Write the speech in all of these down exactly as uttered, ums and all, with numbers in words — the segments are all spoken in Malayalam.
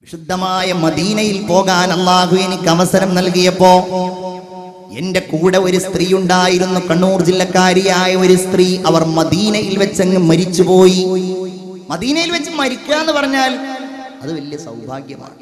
വിശുദ്ധമായ മദീനയിൽ പോകാൻ അല്ലാഹു എനിക്ക് അവസരം നൽകിയപ്പോ എന്റെ കൂടെ ഒരു സ്ത്രീ ഉണ്ടായിരുന്നു, കണ്ണൂർ ജില്ലക്കാരിയായ ഒരു സ്ത്രീ. അവർ മദീനയിൽ വെച്ചങ്ങ് മരിച്ചുപോയി. മദീനയിൽ വെച്ച് മരിക്കുക എന്ന് പറഞ്ഞാൽ അത് വലിയ സൗഭാഗ്യമാണ്,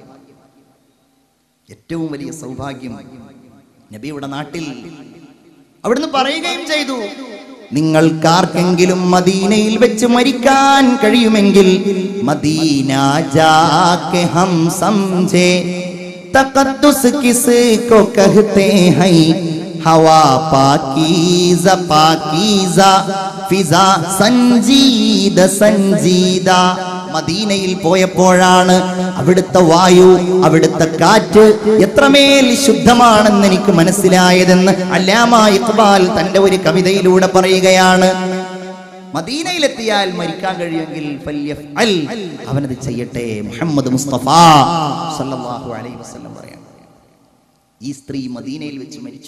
ഏറ്റവും വലിയ സൗഭാഗ്യം. നബിയുടെ നാട്ടിൽ അവിടുന്ന് പറയുകയും ചെയ്തു, നിങ്ങൾക്കാർക്കെങ്കിലും മദീനയിൽ വെച്ച് മരിക്കാൻ കഴിയുമെങ്കിൽ മദീന ജാകെ ഹം സംജേ തഖദ്ദുസ് കിസ്കോ കഹത്തെ ഹൈ ഹവാ പാകീസ പാകീസ ഫിസാ സഞ്ജീദ സഞ്ജീദ. മദീനയിൽ പോയപ്പോഴാണ് അവിടുത്തെ വായു, അവിടുത്തെ കാറ്റ് എത്രമേൽ ശുദ്ധമാണെന്ന് എനിക്ക് മനസ്സിലായതെന്ന് അല്ലാമ ഇഖ്ബാൽ തന്റെ ഒരു കവിതയിലൂടെ പറയുകയാണ്. മദീനയിലെത്തിയാൽ മരിക്കാൻ കഴിയുമെങ്കിൽ ഫല്യഫ്അൽ, അവനത് ചെയ്യട്ടെ. മുഹമ്മദ് മുസ്തഫ സല്ലല്ലാഹു അലൈഹി വസല്ലം പറയാം. ഈ സ്ത്രീ മദീനയിൽ വെച്ച് മരിച്ചു.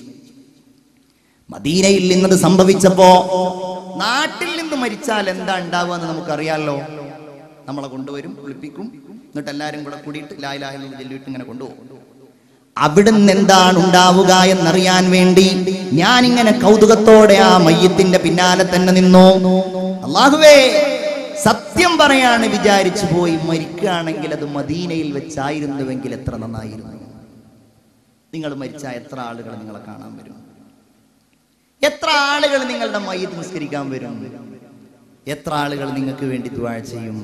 മദീനയിൽ നിന്നത് സംഭവിച്ചപ്പോ നാട്ടിൽ നിന്ന് മരിച്ചാൽ എന്താ ഉണ്ടാവുക എന്ന് നമുക്കറിയാലോ. നമ്മളെ കൊണ്ടുവരും, കുളിപ്പിക്കും, എന്നിട്ട് എല്ലാരും കൂടെ കൂടിയിട്ട് ലാ ഇലാഹ ഇല്ലല്ലാഹ് ചൊല്ലിയിട്ട് ഇങ്ങനെ കൊണ്ടുപോകും. അവിടുന്ന് എന്താണ് ഉണ്ടാവുക എന്നറിയാൻ വേണ്ടി ഞാൻ ഇങ്ങനെ കൗതുകത്തോടെ ആ മയ്യത്തിന്റെ പിന്നാലെ തന്നെ നിന്നു. അല്ലാഹുവേ, സത്യം പറയാണ് വിചാരിച്ചു പോയി, മരിക്കുകയാണെങ്കിൽ അത് മദീനയിൽ വെച്ചായിരുന്നുവെങ്കിൽ എത്ര നന്നായിരുന്നു. നിങ്ങൾ മരിച്ച എത്ര ആളുകൾ നിങ്ങളെ കാണാൻ വരും? എത്ര ആളുകൾ നിങ്ങളുടെ മയ്യത്ത് നിസ്കരിക്കാൻ വരും? എത്ര ആളുകൾ നിങ്ങൾക്ക് വേണ്ടി ദുആ ചെയ്യും?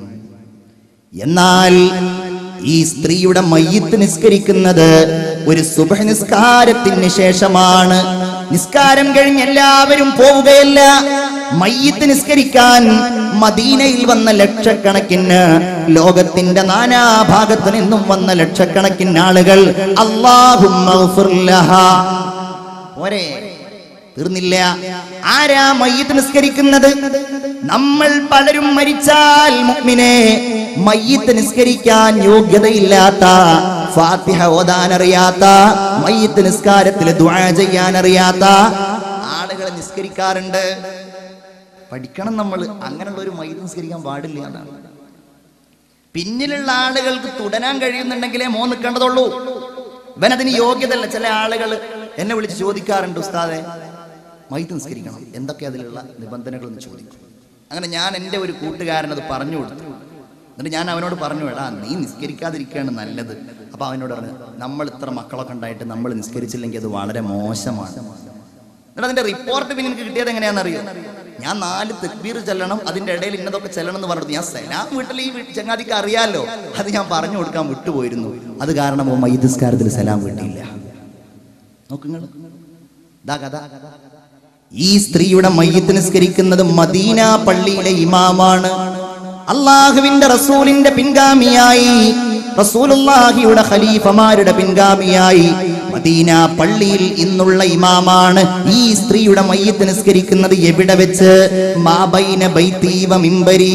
എന്നാൽ ഈ സ്ത്രീയുടെ മയ്യിത്ത് നിസ്കരിക്കുന്നത് ഒരു സുബ്ഹ് നിസ്കാരത്തിന് ശേഷമാണ്. നിസ്കാരം കഴിഞ്ഞ് എല്ലാവരും പോവുകയല്ല. മയ്യിത്ത് നിസ്കരിക്കാൻ മദീനയിൽ വന്ന ലക്ഷക്കണക്കിന്, ലോകത്തിന്റെ നാനാഭാഗത്തു നിന്നും വന്ന ലക്ഷക്കണക്കിന് ആളുകൾ അല്ലാഹുമ്മ ഗ്ഫിർ ലഹാ. ഒരേ തീർന്നില്ല. ആരാ മയ്യിത്ത് നിസ്കരിക്കുന്നത്? നമ്മൾ പലരും മരിച്ചാൽ മുഅ്മിനെ മയ്യിത്ത് നിസ്കരിക്കാൻ യോഗ്യതയില്ലാത്ത, ഫാത്തിഹ ഓതാൻ അറിയാത്ത, മയ്യിത്ത് നിസ്കാരത്തിൽ ദുആ ചെയ്യാൻ അറിയാത്ത ആളുകളെ നിസ്കരിക്കാറുണ്ട്. പഠിക്കണം നമ്മൾ. അങ്ങനെയുള്ള ഒരു മയ്യിത്ത് നിസ്കരിക്കാൻ പാടില്ല എന്നാണ്. പിന്നിലുള്ള ആളുകൾക്ക് തുടരാൻ കഴിയുന്നുണ്ടെങ്കിലേ മോ നിൽക്കേണ്ടതുള്ളൂ. ഇവനതിന് യോഗ്യതല്ല. ചില ആളുകൾ എന്നെ വിളിച്ച് ചോദിക്കാറുണ്ട്, ഉസ്താദെ മയ്യിത്ത് നിസ്കരിക്കണം, എന്തൊക്കെ അതിലുള്ള നിബന്ധനകൾ എന്ന് ചോദിക്കും. അങ്ങനെ ഞാൻ എൻ്റെ ഒരു കൂട്ടുകാരനത് പറഞ്ഞു കൊടുത്തു. എന്നിട്ട് ഞാൻ അവനോട് പറഞ്ഞു, എടാ നീ നിസ്കരിക്കാതിരിക്കുകയാണ് നല്ലത്. അപ്പൊ അവനോട് പറഞ്ഞു, നമ്മൾ ഇത്ര മക്കളൊക്കെ ഉണ്ടായിട്ട് നമ്മൾ നിസ്കരിച്ചില്ലെങ്കിൽ അത് വളരെ മോശമാണ്. എന്നിട്ട് അതിന്റെ റിപ്പോർട്ട് പിന്നെ എനിക്ക് കിട്ടിയത് എങ്ങനെയാണെന്നറിയോ? ഞാൻ നാല് തക്ബീർ ചെല്ലണം, അതിന്റെ ഇടയിൽ ഇന്നതൊക്കെ ചെല്ലണം എന്ന് പറഞ്ഞു. ഞാൻ സലാം വീട്ടിൽ ഈ ചങ്ങാതിക്ക് അറിയാലോ, അത് ഞാൻ പറഞ്ഞു കൊടുക്കാൻ വിട്ടുപോയിരുന്നു. അത് കാരണം മയ്യിത്ത് നിസ്കാരത്തിൽ സലാം വീട്ടിയില്ല. നോക്കുങ്ങൾ, ദാ കഥ. ഈ സ്ത്രീയുടെ മയ്യിത്ത് നിസ്കരിക്കുന്നത് മദീന പള്ളിയിലെ ഇമാമാണ്. അല്ലാഹുവിന്റെ റസൂലിന്റെ പിൻഗാമിയായി, റസൂലുള്ളാഹിയുടെ ഖലീഫമാരുടെ പിൻഗാമിയായി മദീന പള്ളിയിൽ ഇന്നുള്ള ഇമാമാണ്. ഈ സ്ത്രീയുടെ മയ്യിത്ത് നിസ്കരിക്കുന്നത് എവിടെ വെച്ച്? മാ ബൈന ബൈതി വ മിംബരി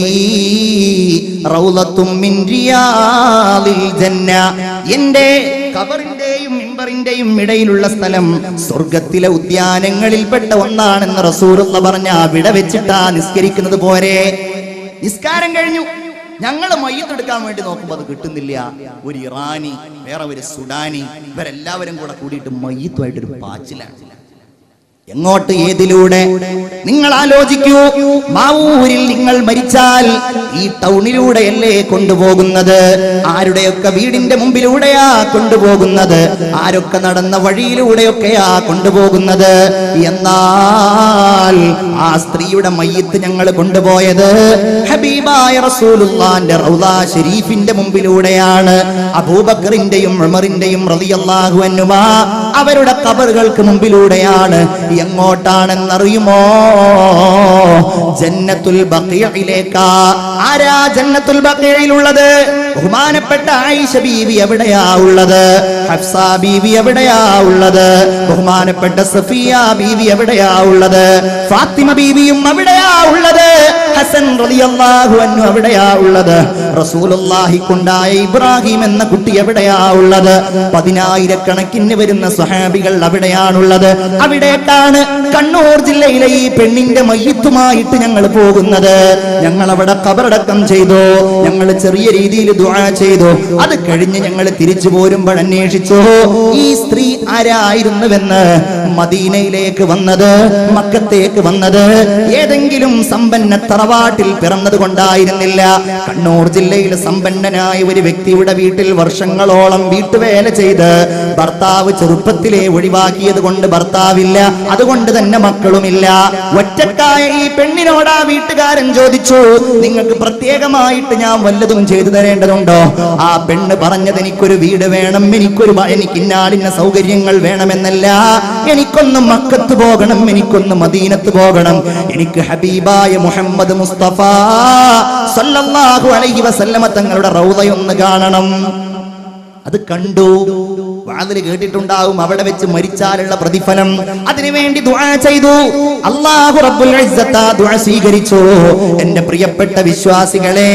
റൗളത്തും മിൻ റിയാദിൽ ജന്ന. എന്റെ ഖബറിന്റെയും മിംബറിന്റെയും ഇടയിലുള്ള സ്ഥലം സ്വർഗ്ഗത്തിലെ ഉദ്യാനങ്ങളിൽപ്പെട്ട ഒന്നാണെന്ന് റസൂലുള്ളാഹി പറഞ്ഞ അവിടെ വെച്ചിട്ടാ നിസ്കരിക്കുന്നത്. പോരെ, നിസ്കാരം കഴിഞ്ഞു ഞങ്ങൾ മയ്യിത്തെടുക്കാൻ വേണ്ടി നോക്കുമ്പോൾ അത് കിട്ടുന്നില്ല. ഒരു ഇറാനി, വേറെ ഒരു സുഡാനി, ഇവരെല്ലാവരും കൂടെ കൂടിയിട്ട് മയ്യിത്തുമായിട്ടൊരു പാച്ചിലാണ്. എങ്ങോട്ട്, ഏതിലൂടെ? നിങ്ങൾ ആലോചിക്കൂ. മാവൂരിൽ നിങ്ങൾ മരിച്ചാൽ ഈ ടൗണിലൂടെയല്ലേ കൊണ്ടുപോകുന്നത്? ആരുടെയൊക്കെ വീടിന്റെ മുമ്പിലൂടെയാ കൊണ്ടുപോകുന്നത്, ആരൊക്കെ നടന്ന വഴിയിലൂടെയൊക്കെയാ കൊണ്ടുപോകുന്നത്. എന്നാൽ ആ സ്ത്രീയുടെ മയ്യിത്ത് ഞങ്ങൾ കൊണ്ടുപോയത് ഹബീബായ റസൂലുള്ളാഹിന്റെ റൗള ശരീഫിന്റെ മുമ്പിലൂടെയാണ്. അബൂബക്കറിന്റെയും ഉമറിന്റെയും റളിയല്ലാഹു അൻഹുമാ അവരുടെ ഖബറുകൾക്ക് മുമ്പിലൂടെയാണ്. എങ്ങോട്ടാണെന്നറിയുമോ? ജന്നത്തുൽ ബഖീഇലേക്കാ. ആരാ ജന്നത്തുൽ ബഖീഇലുള്ളത്? ബഹുമാനപ്പെട്ട ആയിഷ ബീവി എവിടെയാ ഉള്ളത്? ഹഫ്സ ബീവി എവിടെയാ ഉള്ളത്? ബഹുമാനപ്പെട്ട സഫിയ ബീവി എവിടെയാ ഉള്ളത്? ഫാത്തിമ ബീവിയും എവിടെയാ ഉള്ളത്? ഹസൻ റളിയല്ലാഹു അൻഹു എവിടെയാ ഉള്ളത്? റസൂലുള്ളാഹിക്കുണ്ടായ ഇബ്രാഹിം എന്ന കുട്ടി എവിടെയാ ഉള്ളത്? പതിനായിരക്കണക്കിന് വരുന്ന സ്വഹാബികൾ അവിടെയാണുള്ളത്. അവിടേക്കാണ് പറഞ്ഞിട്ടാണ് കണ്ണൂർ ജില്ലയിലെ ഈ പെണ്ണിന്റെ മയ്യിത്തുമായിട്ട് ഞങ്ങൾ പോകുന്നത്. ഞങ്ങൾ അവിടെ ഖബറടക്കം ചെയ്തു, ഞങ്ങൾ ചെറിയ രീതിയിൽ ദുആ ചെയ്തു. അത് കഴിഞ്ഞ് ഞങ്ങൾ തിരിച്ചു പോരുമ്പോൾ അന്വേഷിച്ചു ഈ സ്ത്രീ ആരായിരുന്നുവെന്ന്. മദീനയിലേക്ക് വന്നത്, മക്കത്തേക്ക് വന്നത് ഏതെങ്കിലും സമ്പന്ന തറവാട്ടിൽ പിറന്നത് കൊണ്ടായിരുന്നില്ല. കണ്ണൂർ ജില്ലയിൽ സമ്പന്നനായ ഒരു വ്യക്തിയുടെ വീട്ടിൽ വർഷങ്ങളോളം വീട്ടുവേല ചെയ്ത് ഭർത്താവ് ചെറുപ്പത്തിലെ ഒഴിവാക്കിയത് കൊണ്ട് ഭർത്താവില്ല, അതുകൊണ്ട് തന്നെ മക്കളുമില്ല. ഒറ്റക്കായ ഈ പെണ്ണിനോട് ആ വീട്ടുകാരൻ ചോദിച്ചു, നിങ്ങൾക്ക് പ്രത്യേകമായിട്ട് ഞാൻ വല്ലതും ചെയ്തു തരേണ്ടതുണ്ടോ? ആ പെണ്ണ് പറഞ്ഞത്, എനിക്കൊരു വീട് വേണം, എനിക്കൊരു എനിക്ക് ഇന്നാലിന്ന സൗകര്യങ്ങൾ വേണമെന്നല്ല, എനിക്കൊന്ന് മക്കത്ത് പോകണം, എനിക്കൊന്ന് മദീനത്ത് പോകണം, എനിക്ക് ഹബീബായ മുഹമ്മദ് മുസ്തഫ സല്ലല്ലാഹു അലൈഹി വസല്ലമ തങ്ങളുടെ റൗളയൊന്ന് കാണണം. അത് കണ്ടു. വാതിൽ കേട്ടിട്ടുണ്ടാവും, അവിടെ വെച്ച് മരിച്ചാലുള്ള പ്രതിഫലം. അതിനുവേണ്ടി ദുആ ചെയ്തു. അല്ലാഹു റബ്ബുൽ ഇസ്സത്ത് ദുആ സ്വീകരിച്ചു. എന്റെ പ്രിയപ്പെട്ട വിശ്വാസികളെ,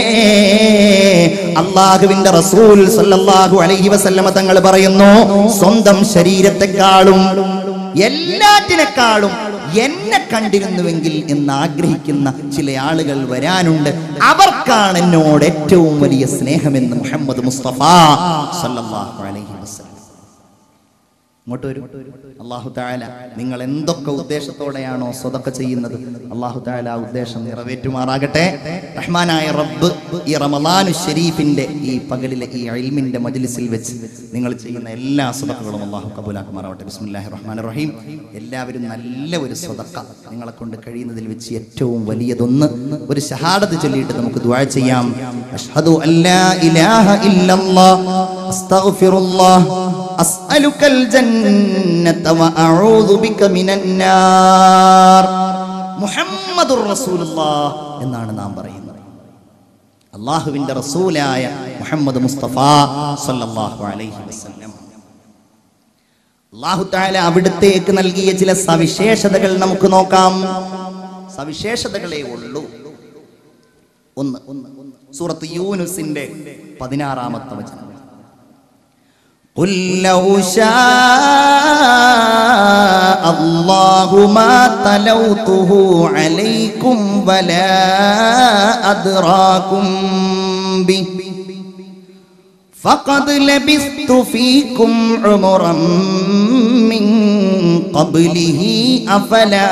അല്ലാഹുവിന്റെ റസൂൽ സല്ലല്ലാഹു അലൈഹി വസല്ലമ തങ്ങൾ പറയുന്നു, സ്വന്തം ശരീരത്തെക്കാളും എല്ലാറ്റിനേക്കാളും എന്നെ കണ്ടിരുന്നുവെങ്കിൽ എന്ന് ആഗ്രഹിക്കുന്ന ചില ആളുകൾ വരാനുണ്ട്. അവർക്കാണ് എന്നോട് ഏറ്റവും വലിയ സ്നേഹമെന്ന് മുഹമ്മദ് മുസ്തഫ സല്ലല്ലാഹു അലൈഹി വസല്ലം. ഇങ്ങോട്ട് വരൂ. അല്ലാഹു തആല നിങ്ങൾ എന്തൊക്കെ ഉദ്ദേശത്തോടെയാണോ സ്വതക്ക ചെയ്യുന്നത്, അല്ലാഹു തആല ആ ഉദ്ദേശം നിറവേറ്റുമാറാകട്ടെ. റഹ്മാനായ റബ്ബ് ഈ റമളാനു ശരീഫിന്റെ ഈ പകലിലെ ഈ ഇൽമിന്റെ മജ്ലിസിൽ വെച്ച് നിങ്ങൾ ചെയ്യുന്ന എല്ലാ സ്വതക്കകളും അല്ലാഹു കബൂലാക്കുമാറാവട്ടെ. ബിസ്മില്ലാഹിർ റഹ്മാനിർ റഹീം. എല്ലാവരും നല്ല ഒരു സ്വതക്ക നിങ്ങളെ കൊണ്ട് കഴിയുന്നതിൽ വെച്ച് ഏറ്റവും വലിയതൊന്ന് ഒരു ഷഹാദത്ത് ചൊല്ലിയിട്ട് നമുക്ക് ദുആ ചെയ്യാം. അഷ്ഹദു അല്ലാ ഇലാഹ ഇല്ലല്ലാഹ് അസ്തഗ്ഫിറുല്ലാഹ് അസ്അലുക്കൽ ജന്നത വഅഊദു ബിക മിനന്നാർ. മുഹമ്മദുർ റസൂലുള്ളാഹ് എന്നാണ് നാം പറയുന്നത്. അല്ലാഹുവിന്റെ റസൂലായ മുഹമ്മദ് മുസ്തഫ സല്ലല്ലാഹു അലൈഹി വസല്ലം. അല്ലാഹു തആല അവിടുത്തേക്ക് നൽകിയ ചില സവിശേഷതകൾ നമുക്ക് നോക്കാം. സവിശേഷതകളേ ഉള്ളൂ. ഒന്ന്, സൂറത്ത് യൂനുസിന്റെ പതിനാറാമത്തെ വചനം. قُلْ لَوْ شَاءَ اللَّهُ مَا تَلَوْتُهُ عَلَيْكُمْ وَلَا أَدْرَاكُمْ بِهِ فَقَدْ لَبِثْتُ فِيكُمْ عُمُرًا مِّن قَبْلِهِ أَفَلَا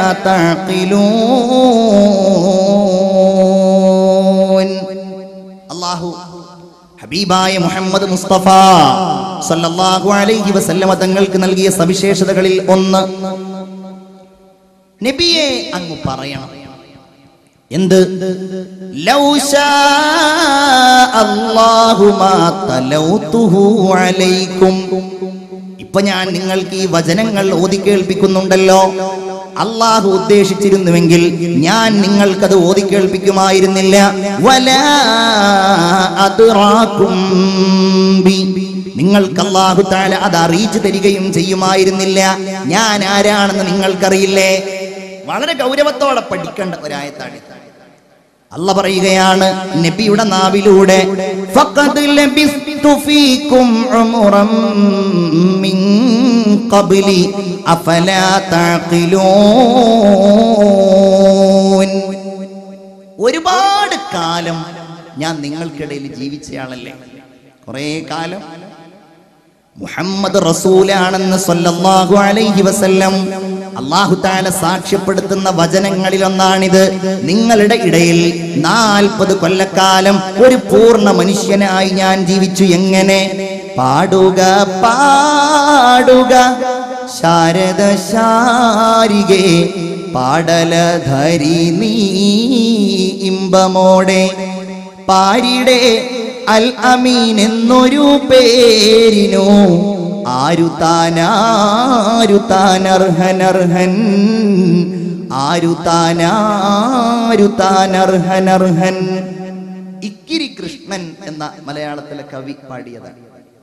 تَعْقِلُونَ. അല്ലാഹു ഹബീബായ മുഹമ്മദ് മുസ്തഫ സല്ലല്ലാഹു അലൈഹി വസല്ലമ തങ്ങൾക്ക് നൽകിയ സവിശേഷതകളിൽ ഒന്ന്, നബിയെ അങ്ങ് പറയണം. എന്ത്? ലൗ ശാ അല്ലാഹു മാ തലൗതുഹു അലൈക്കും. ഇപ്പൊ ഞാൻ നിങ്ങൾക്ക് ഈ വചനങ്ങൾ ഓതി കേൾപ്പിക്കുന്നുണ്ടല്ലോ, അല്ലാഹു ഉദ്ദേശിച്ചിരുന്നുവെങ്കിൽ ഞാൻ നിങ്ങൾക്കത് ഓതി കേൾപ്പിക്കുമായിരുന്നില്ല. വലാ അദ്റാകും ബി, നിങ്ങൾക്ക് അല്ലാഹു തആല അത് അറിയിച്ചു തരികയും ചെയ്യുമായിരുന്നില്ല. ഞാൻ ആരാണെന്ന് നിങ്ങൾക്കറിയില്ലേ? വളരെ ഗൗരവത്തോടെ പഠിക്കേണ്ട ഒരായത്താണ്. അല്ലാഹ് പറയുകയാണ് നബിയുടെ നാവിലൂടെ, ഫഖദ് ലബിസ്തു ഫീകും ഉമറൻ മിൻ ഖബ്ലി അഫലാ തഅഖിലൂൻ. ഒരുപാട് കാലം ഞാൻ നിങ്ങൾക്കിടയിൽ ജീവിച്ചയാളല്ലേ. കുറേ കാലം മുഹമ്മദ് റസൂലാണെന്ന് സല്ലല്ലാഹു അലൈഹി വസല്ലം അല്ലാഹു തആല സാക്ഷ്യപ്പെടുത്തുന്ന വചനങ്ങളിൽ ഒന്നാണിത്. നിങ്ങളുടെ ഇടയിൽ നാൽപ്പത് കൊല്ലക്കാലം ഒരു പൂർണ്ണ മനുഷ്യനായി ഞാൻ ജീവിച്ചു. എങ്ങനെ? പാടുക പാടുക ശാരദ ശാരികേ പാടലധരി നീ ഇമ്പമോടെ, പാരിടെ അൽ അമീൻ എന്നൊരു പേരിനു ആരു താനാരു താനർഹനർഹൻ, ആരു താനാരു താനർഹനർഹൻ. ഇക്കിരി കൃഷ്ണൻ എന്ന മലയാളത്തിലെ കവി പാടിയതാണ്.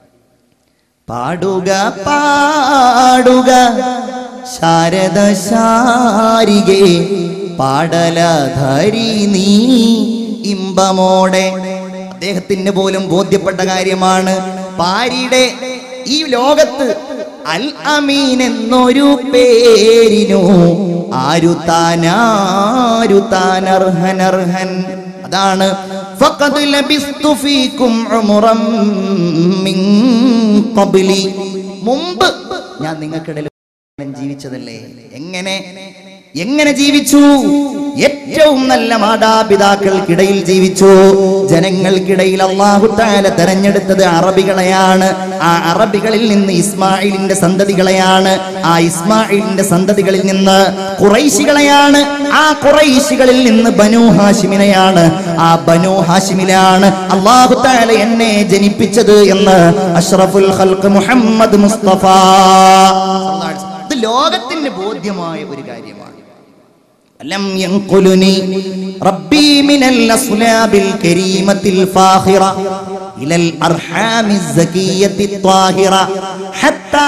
പാടുക പാടുക ശാരദ ശാരികേ പാടലധരി നീ ഇമ്പമോടെ. അദ്ദേഹത്തിന് പോലും ബോധ്യപ്പെട്ട കാര്യമാണ്. പാരിയുടെ ഈ ലോകത്ത് അൽ അമീൻ എന്നൊരു പേരിനു ആരു താനാരു താനർഹനർഹൻ. അതാണ് ഫഖദ് ലബിസ്തു ഫീകും ഉംറൻ മിൻ ഖബ്ലി, മുമ്പ് ഞാൻ നിങ്ങൾക്കിടയിൽ ജീവിച്ചതല്ലേ. എങ്ങനെ എങ്ങനെ ജീവിച്ചു? ഏറ്റവും നല്ല മാതാപിതാക്കൾക്കിടയിൽ ജീവിച്ചു. ജനങ്ങൾക്കിടയിൽ അല്ലാഹു തആല തെരഞ്ഞെടുത്തത് അറബികളെയാണ്. ആ അറബികളിൽ നിന്ന് ഇസ്മായിലിന്റെ സന്തതികളെയാണ്. ആ ഇസ്മായിലിന്റെ സന്തതികളിൽ നിന്ന് ഖുറൈശികളെയാണ്. ആ ഖുറൈശികളിൽ നിന്ന് ബനൂ ഹാഷിമിനെയാണ്. ആ ബനൂ ഹാഷിമിലാണ് അല്ലാഹു തആല എന്നെ ജനിപ്പിച്ചത് എന്ന് അഷ്റഫുൽ ഖൽഖ് മുഹമ്മദ് മുസ്തഫ ഇത് ലോകത്തിന് ബോധ്യമായ ഒരു കാര്യമാണ്. ലം യൻഖുലുനി റബ്ബി മിനൽ അസ്ലാബിൽ കരീമത്തിൽ ഫാഖിറ ഇലൽ അർഹാമിസ് സകിയത്തി ത്വാഹിറ ഹത്താ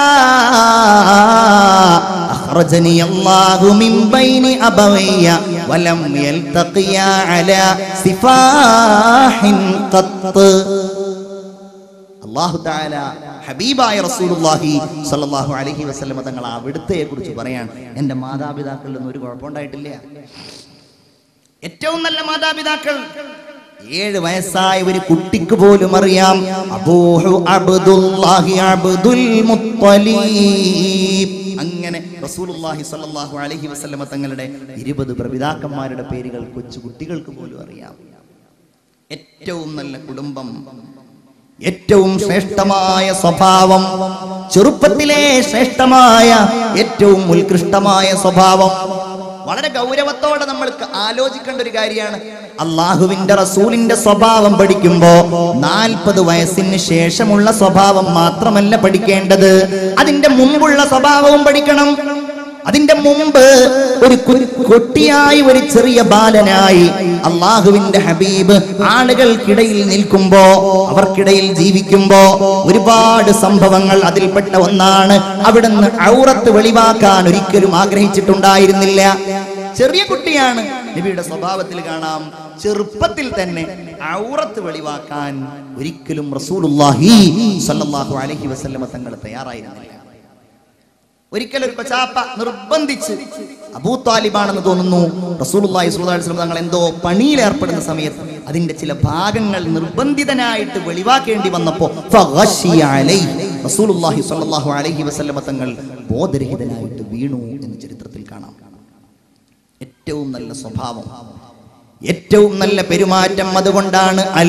അഖ്റജനി അല്ലാഹു മിൻ ബൈനി അബവയ്യ വലം യൽതഖിയ അലാ സിഫാഹിൻ ഖത്ത്. അല്ലാഹു തആല ഹബീബായ റസൂലുള്ളാഹി സ്വല്ലല്ലാഹു അലൈഹി വസല്ലം തങ്ങൾ അവിടുത്തെ കുറിച്ച് പറയാൻ, എൻ്റെ മാതാപിതാക്കളിൽ ഒന്നും ഒരു കുഴപ്പമുണ്ടായിട്ടില്ല. ഏറ്റവും നല്ല മാതാപിതാക്കൾ. ഏഴ് വയസ്സായ ഒരു കുട്ടിക്ക് പോലും അറിയാം അബൂഹു അബ്ദുല്ലാഹി അബ്ദുൽ മുത്തലിബ്. അങ്ങനെ റസൂലുള്ളാഹി സ്വല്ലല്ലാഹു അലൈഹി വസല്ലം തങ്ങളുടെ ഇരുപത് പ്രപിതാക്കന്മാരുടെ പേരുകൾ കൊച്ചു കുട്ടികൾക്ക് പോലും അറിയാം. ഏറ്റവും നല്ല കുടുംബം, ഏറ്റവും ശ്രേഷ്ഠമായ സ്വഭാവം, ചെറുപ്പത്തിലെ ശ്രേഷ്ഠമായ ഏറ്റവും ഉത്കൃഷ്ടമായ സ്വഭാവം. വളരെ ഗൗരവത്തോടെ നമ്മൾ ആലോചിക്കേണ്ട ഒരു കാര്യമാണ്. അള്ളാഹുവിന്റെ റസൂലിന്റെ സ്വഭാവം പഠിക്കുമ്പോ നാൽപ്പത് വയസ്സിന് ശേഷമുള്ള സ്വഭാവം മാത്രമല്ല പഠിക്കേണ്ടത്, അതിന്റെ മുമ്പുള്ള സ്വഭാവവും പഠിക്കണം. അതിന്റെ മുമ്പ് ഒരു കുട്ടിയായി, ഒരു ചെറിയ ബാലനായി അള്ളാഹുവിന്റെ ഹബീബ് ആളുകൾക്കിടയിൽ നിൽക്കുമ്പോ, അവർക്കിടയിൽ ജീവിക്കുമ്പോ ഒരുപാട് സംഭവങ്ങൾ. അതിൽപ്പെട്ട ഒന്നാണ് അവിടുന്ന് ഔറത്ത് വെളിവാക്കാൻ ഒരിക്കലും ആഗ്രഹിച്ചിട്ടുണ്ടായിരുന്നില്ല. ചെറിയ കുട്ടിയാണ്, നബിയുടെ സ്വഭാവത്തിൽ കാണാം ചെറുപ്പത്തിൽ തന്നെ ഔറത്ത് വെളിവാക്കാൻ ഒരിക്കലും റസൂലുള്ളാഹി സ്വല്ലല്ലാഹു അലൈഹി വസല്ലം തങ്ങൾ തയ്യാറായിരുന്നില്ല. ഒരിക്കലും ഒരു പച്ചാപ്പ നിർബന്ധിച്ച്, അബൂ താലിബാണെന്ന് തോന്നുന്നു, റസൂലുള്ളാഹി സ്വല്ലല്ലാഹു അലൈഹി വസല്ലം തങ്ങൾ എന്തോ പണിയിൽ ഏർപ്പെടുന്ന സമയത്ത് അതിന്റെ ചില ഭാഗങ്ങൾ നിർബന്ധിതനായിട്ട് വെളിവാക്കേണ്ടി വന്നപ്പോ ഫഗശിയ അലൈഹി റസൂലുള്ളാഹി സ്വല്ലല്ലാഹു അലൈഹി വസല്ലം തങ്ങൾ ബോധരഹിതനായിട്ട് വീണു എന്ന് ചരിത്രത്തിൽ കാണാം. ഏറ്റവും നല്ല സ്വഭാവം, ഏറ്റവും നല്ല പെരുമാറ്റം. അതുകൊണ്ടാണ് അൽ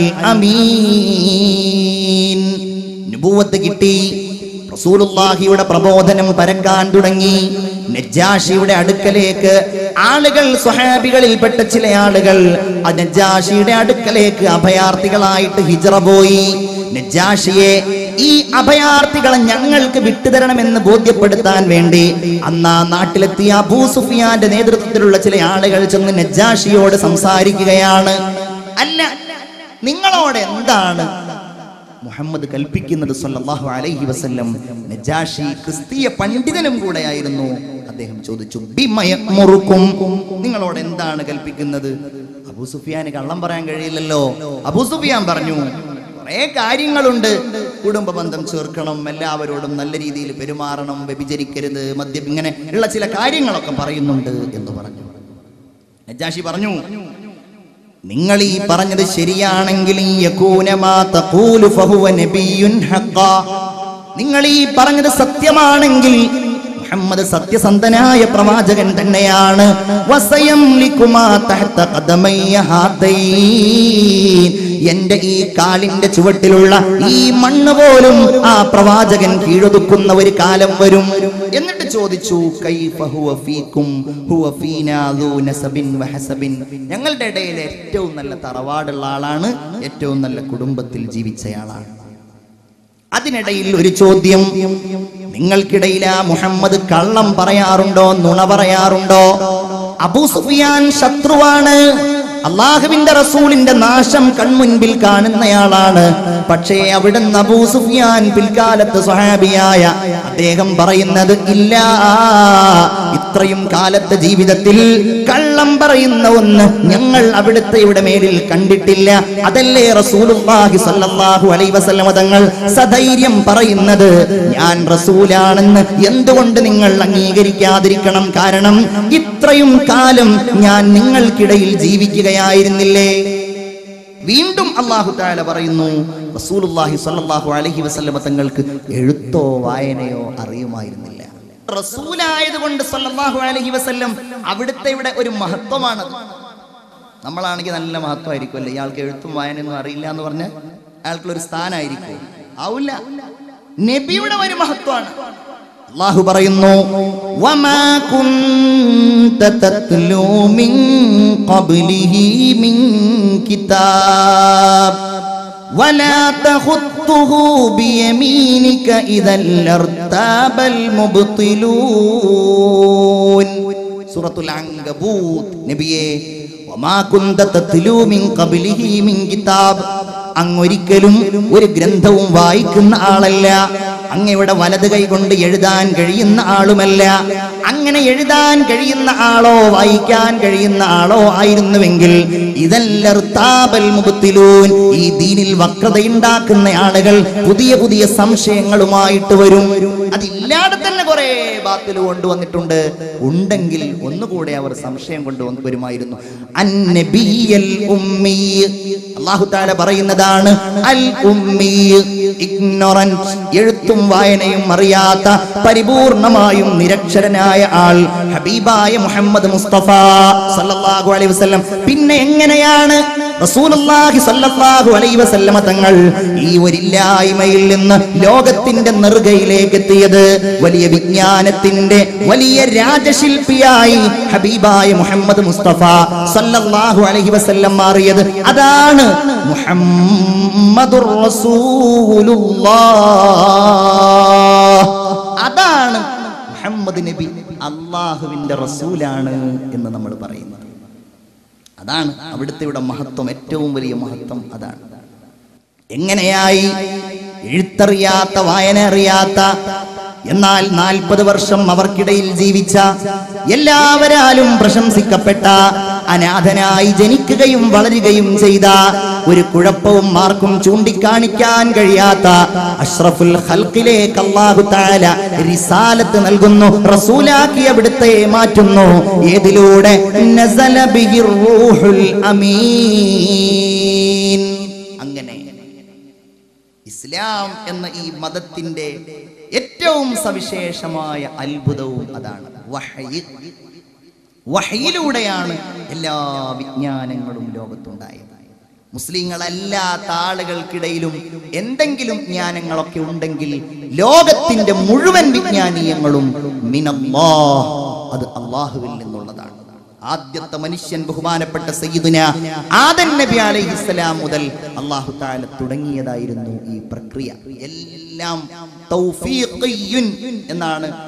അമീൻ. നബുവത്ത് കിട്ടി, റസൂലുള്ളാഹിയുടെ പ്രബോധനം പരക്കാൻ തുടങ്ങി. നജ്ജാഷിയുടെ അടുക്കലേക്ക് ആളുകൾ, സ്വഹാബികളിൽപ്പെട്ട ചില ആളുകൾ ആ നജ്ജാഷിയുടെ അടുക്കലേക്ക് അഭയാർത്ഥികളായിട്ട് ഹിജ്റ പോയി. നജ്ജാഷിയെ, ഈ അഭയാർത്ഥികളെ ഞങ്ങൾക്ക് വിട്ടുതരണമെന്ന് ബോധ്യപ്പെടുത്താൻ വേണ്ടി അന്ന് ആ നാട്ടിലെത്തിയ അബൂ സുഫിയാന്റെ നേതൃത്വത്തിലുള്ള ചില ആളുകൾ ചെന്ന് നജ്ജാഷിയോട് സംസാരിക്കുകയാണ്. അല്ല, നിങ്ങളോട് എന്താണ് മുഹമ്മദ് കൽപ്പിക്കുന്നത് സല്ലല്ലാഹു അലൈഹി വസല്ലം? നജാഷി ക്രിസ്തീയ പണ്ഡിതനും കൂടെയായിരുന്നു. അദ്ദേഹം ചോദിച്ചു, ബിമയമുറുക്കും, നിങ്ങളോട് എന്താണ് കൽപ്പിക്കുന്നത്? അബൂ സുഫിയാന് കള്ളം പറയാൻ കഴിയില്ലല്ലോ. അബൂ സുഫിയാൻ പറഞ്ഞു, കുറെ കാര്യങ്ങളുണ്ട്. കുടുംബ ബന്ധം ചേർക്കണം, എല്ലാവരോടും നല്ല രീതിയിൽ പെരുമാറണം, വ്യഭിചരിക്കരുത്, മദ്യം, ഇങ്ങനെ ഉള്ള ചില കാര്യങ്ങളൊക്കെ പറയുന്നുണ്ട് എന്ന് പറഞ്ഞു. നജാഷി പറഞ്ഞു, നിങ്ങൾ ഈ പറഞ്ഞത് ശരിയാണെങ്കിൽ നിങ്ങൾ ഈ പറഞ്ഞത് സത്യമാണെങ്കിൽ മുഹമ്മദ് സത്യസന്ധനായ പ്രവാചകൻ തന്നെയാണ്. എന്റെ ഈ കാലിന്റെ ചുവട്ടിലുള്ള ഈ മണ്ണ് പോലും ആ പ്രവാചകൻ കീഴൊതുക്കുന്ന ഒരു കാലം വരും. എന്നിട്ട് ചോദിച്ചു, കൈഫ ഹുവ ഫീകും ഹുവ ഫീനാ ദൂ നസബിൻ വഹസബിൻ. ഞങ്ങളുടെ ഇടയിൽ ഏറ്റവും നല്ല തറവാടുള്ള ആളാണ്, ഏറ്റവും നല്ല കുടുംബത്തിൽ ജീവിച്ചയാളാണ്. അതിനിടയിൽ ഒരു ചോദ്യം, നിങ്ങൾക്കിടയിൽ ആ മുഹമ്മദ് കള്ളം പറയാറുണ്ടോ, നുണ പറയാറുണ്ടോ? അബൂ സുഫിയാൻ ശത്രുവാണ്, അള്ളാഹുവിന്റെ റസൂലിന്റെ നാശം കൺമുൻപിൽ കാണുന്നയാളാണ്. പക്ഷേ അവിടുന്ന് അബൂ സുഫിയാൻ പിൽക്കാലത്ത് സ്വഹാബിയായ അദ്ദേഹം പറയുന്നത് ഇല്ല, ഇത്രയും കാലത്തെ ജീവിതത്തിൽ കള്ളം പറയുന്ന ഒന്ന് ഞങ്ങൾ അവിടുത്തെ ഇവിടെ മേലിൽ കണ്ടിട്ടില്ല. അതല്ലേ റസൂലുള്ളാഹി സ്വല്ലല്ലാഹു അലൈഹി വസല്ലം തങ്ങൾ സധൈര്യം പറയുന്നത്, ഞാൻ റസൂലാണെന്ന് എന്തുകൊണ്ട് നിങ്ങൾ അംഗീകരിക്കാതിരിക്കണം? കാരണം ഇത്രയും കാലം ഞാൻ നിങ്ങൾക്കിടയിൽ ജീവിക്കുകയായിരുന്നില്ലേ? വീണ്ടും അല്ലാഹു തആല പറയുന്നു, റസൂലുള്ളാഹി സ്വല്ലല്ലാഹു അലൈഹി വസല്ലം തങ്ങൾക്ക് എഴുത്തോ വായനയോ അറിയുമായിരുന്നില്ല. റസൂലായതുകൊണ്ട് സ്വല്ലല്ലാഹു അലൈഹി വസല്ലം അവിടുത്തെ ഇവിടെ ഒരു മഹത്വമാണത്. നമ്മളാണെങ്കിൽ നല്ല മഹത്വമായിരിക്കും അല്ലേ? ഇയാൾക്ക് എഴുത്തും വായനയൊന്നും അറിയില്ല എന്ന് പറഞ്ഞാൽ അയാൾക്കുള്ളൊരു സ്ഥാനമായിരിക്കും. ആവില്ല, നബിയുടെ ഒരു മഹത്വമാണ്. അല്ലാഹു പറയുന്നു, വമാ കുൻത തത്ലൂ മിൻ ഖബ്ലിഹി മിൻ കിതാബ് വലാ തഖുത്തുഹു ബിയമീനിക ഇദൻ ലർതാബൽ മുബ്തിലൂൻ. സൂറത്തുൽ അൻകബൂത്ത്. നബിയേ, വമാ കുൻത തത്ലൂ മിൻ ഖബ്ലിഹി മിൻ കിതാബ്, അങ്ങൊരിക്കലും ഒരു ഗ്രന്ഥവും വായിക്കുന്ന ആളല്ല, അങ്ങയുടെ വലത് കൈ കൊണ്ട് എഴുതാൻ കഴിയുന്ന ആളുമല്ല. അങ്ങനെ എഴുതാൻ കഴിയുന്ന ആളോ വായിക്കാൻ കഴിയുന്ന ആളോ ആയിരുന്നുവെങ്കിൽ ഇദല്ലർതാബൽ മുബ്തിലൂൻ, ഈ ദീനിൽ വക്രതയുണ്ടാക്കുന്ന ആളുകൾ പുതിയ പുതിയ സംശയങ്ങളുമായിട്ട് വരും. അതില്ലാതെ തന്നെ കുറെ ബാത്തിൽ കൊണ്ടുവന്നിട്ടുണ്ട്. ഉണ്ടെങ്കിൽ ഒന്നുകൂടെ അവർ സംശയം കൊണ്ടുവന്ന് വരുമായിരുന്നു. അന്നബിയൽ ഉമ്മി, അല്ലാഹു തആല പറയുന്നതാണ് അൽ ഉമ്മി, ഇഗ്നോറന്റ്, എഴുത്തും വായനയും അറിയാത്ത പരിപൂർണമായും നിരക്ഷരനായ ആൾ ഹബീബായ മുഹമ്മദ് മുസ്തഫ സല്ലല്ലാഹു അലൈഹി വസല്ലം. പിന്നെ എങ്ങനെയാണ് റസൂലുള്ളാഹി സ്വല്ലല്ലാഹു അലൈഹി വസല്ലം തങ്ങൾ ഈ ഒരില്ലായ്മയിൽ നിന്ന് ലോകത്തിന്റെ നെറുകയിലേക്ക് എത്തിയത്? വലിയ വിജ്ഞാനത്തിന്റെ വലിയ രാജശില്പിയായി ഹബീബായ മുഹമ്മദ് മുസ്തഫ സല്ലല്ലാഹു അലൈഹി വസല്ലം മാറിയത് അതാണ്. മുഹമ്മദുർ റസൂലുള്ളാഹ്, അതാണ് മുഹമ്മദ് നബി അല്ലാഹുവിന്റെ റസൂലാണ് എന്ന് നമ്മൾ പറയുന്നത്. അതാണ് അവിടുത്തെ മഹത്വം, ഏറ്റവും വലിയ മഹത്വം അതാണ്. എങ്ങനെയായി എഴുത്തറിയാത്ത വായന അറിയാത്ത എന്നാൽ നാൽപ്പത് വർഷം അവർക്കിടയിൽ ജീവിച്ച എല്ലാവരാലും പ്രശംസിക്കപ്പെട്ട അനാഥനായി ജനിക്കുകയും വളരുകയും ചെയ്ത ഒരു കുഴപ്പവും ആർക്കും ചൂണ്ടിക്കാണിക്കാൻ കഴിയാത്ത അഷ്റഫുൽ ഖൽഖിലേക്ക് അല്ലാഹു തആല റിസാലത്ത് നൽകുന്നു, റസൂലാക്കി അവിടുത്തെ മാറ്റുന്നു. ഏതിലൂടെ? നസല ബിഹിർ റൂഹുൽ അമീൻ. അങ്ങനെ ഇസ്ലാം എന്ന ഈ മതത്തിന്റെ ഏറ്റവും സവിശേഷമായ അത്ഭുതവും അതാണ് വഹയ്. വഹയിലൂടെയാണ് എല്ലാ വിജ്ഞാനങ്ങളും ലോകത്തുണ്ടായത്. മുസ്ലിങ്ങളല്ലാത്ത ആളുകൾക്കിടയിലും എന്തെങ്കിലും ജ്ഞാനങ്ങളൊക്കെ ഉണ്ടെങ്കിൽ ലോകത്തിന്റെ മുഴുവൻ വിജ്ഞാനീയങ്ങളും മിനല്ലാഹ്, അത് അല്ലാഹുവിൽ നിന്നുള്ളതാണ്. ആദ്യത്തെ മനുഷ്യൻ ബഹുമാനപ്പെട്ട സയ്യിദുന ആദം നബി അലൈഹിസ്സലാം മുതൽ അല്ലാഹു തആല തുടങ്ങിയതായിരുന്നു ഈ പ്രക്രിയ. എല്ലാം തൗഫീഖിയ്യുൻ എന്നാണ്